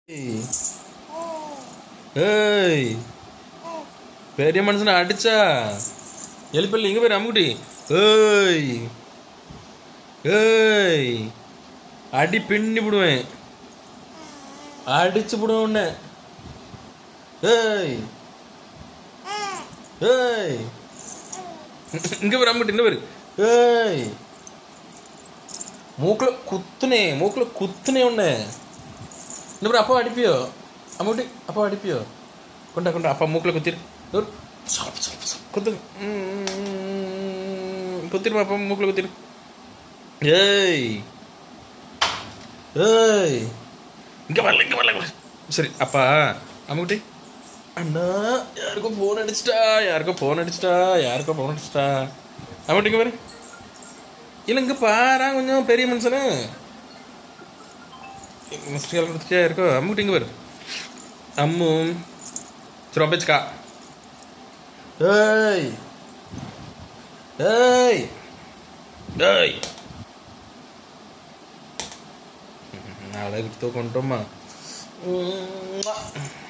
ஏய் பெரிய மனுஷனை அடிச்சா எழுப்பல்ல இங்க பேர் அம்முக்குட்டி. ஏய் ஏய் அடி பின்னி விடுவேன், அடிச்சு விடுவேன் உன்னை. ஏய் ஏய் இங்க பேர் அம்முக்குட்டி, இந்த பேர். ஏய் மூக்குல குத்துனே உன்னை. இந்த பேர் அப்பா அடிப்பியோ அம்முக்குட்டி, அப்பா அடிப்பியோ? கொண்டா கொண்டா அப்பா மூக்கில் குத்திரு, குத்து குத்திருமா அப்பா மூக்கில் குத்திரு. ஏய் ஏய் இங்கே வரல. சரி அப்பா அம்முக்குட்டி. அண்ணா யாருக்கோ ஃபோன் அடிச்சிட்டா அம்முக்குட்டி இங்கே பாரு. இல்லை இங்கே பாரா கொஞ்சம் பெரிய மனுஷனு மிஸ்டர் கால் கொடுத்துட்டே இருக்கோ. அம்முக்குட்டி இங்கே பாரு. அம்மு த்ரோபேச்கா. ஏய் ஏய் ஏய் நாளை தூக்கணுமா?